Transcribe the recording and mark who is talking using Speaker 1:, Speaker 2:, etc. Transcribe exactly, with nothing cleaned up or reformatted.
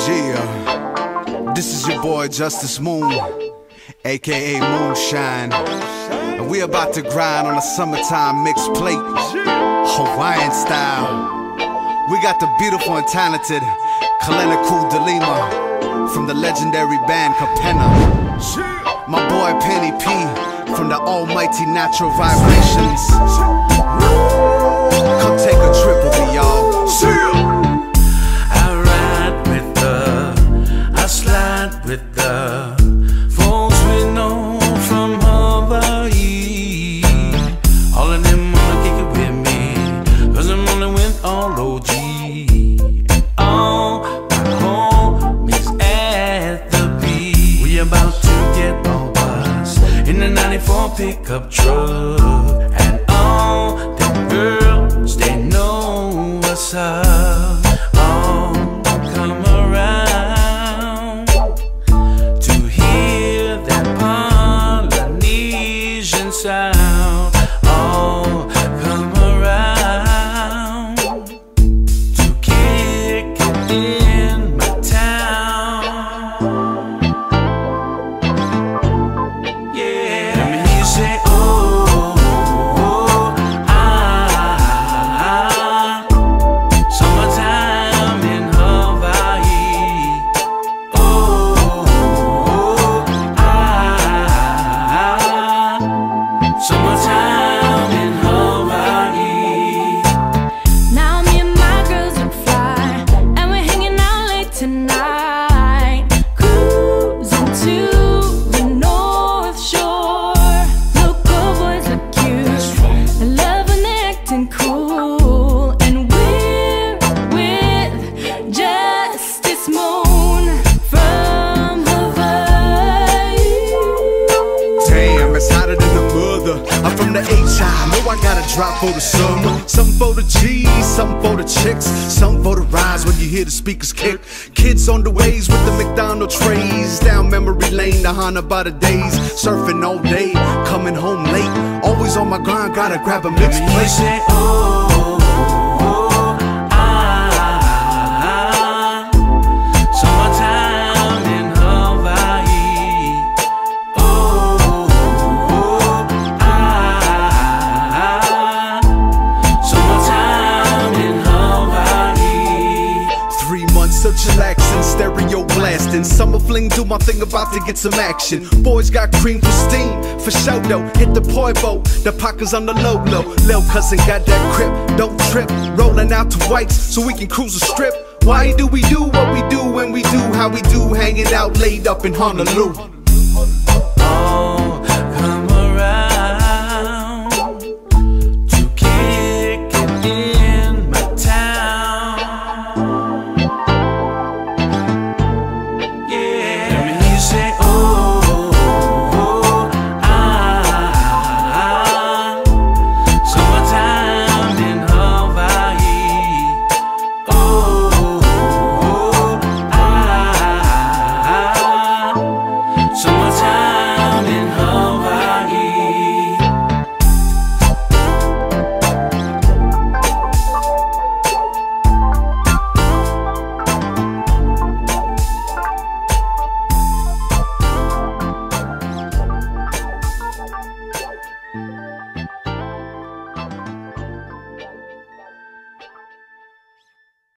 Speaker 1: Yeah, this is your boy Justice Moon, aka Moonshine, and we about to grind on a summertime mixed plate, Hawaiian style. We got the beautiful and talented Kalenikou Delima from the legendary band Capenna, my boy Penny P from the almighty Natural Vibrations. Come take a trip with me, y'all.
Speaker 2: With the folks we know from Hawaii, all of them wanna kick it with me, cause I'm rolling with all O G. All my homies at the beat, we about to get all bus in the ninety-four pickup truck, and all them girls, they know what's up. Sound, all come around to kick it in my town. Yeah, let me hear you say, oh, oh, ah, ah, summertime in Hawaii. Oh, oh, ah, summertime in Hawaii.
Speaker 3: Now me and my girls look fly, and we're hanging out late tonight, cruising to the North Shore. Local boys look cute, I love when they're acting cool, and we're with Justice Moon from Hawaii.
Speaker 1: Damn, it's hotter than the mother. I'm from the H I, know I gotta drop for the summer. Some for the G's, some for the chicks, some for the rides when you hear the speakers kick. Kids on the ways with the McDonald's trays, down memory lane, the Honda by the days. Surfing all day, coming home late, always on my grind, gotta grab a mixed plate.
Speaker 2: Say, oh, oh, ah, ah, summertime in Hawaii. Oh, oh, ah, summertime in Hawaii.
Speaker 1: Three months of chillaxing, stereo blasting, summer fling, do my thing, about to get some action. Boys got cream for steam, for show though. Hit the poi boat, the pockets on the low low. Lil' cousin got that crib, don't trip. Rolling out to whites so we can cruise the strip. Why do we do what we do when we do how we do? Hanging out laid up in Honolulu.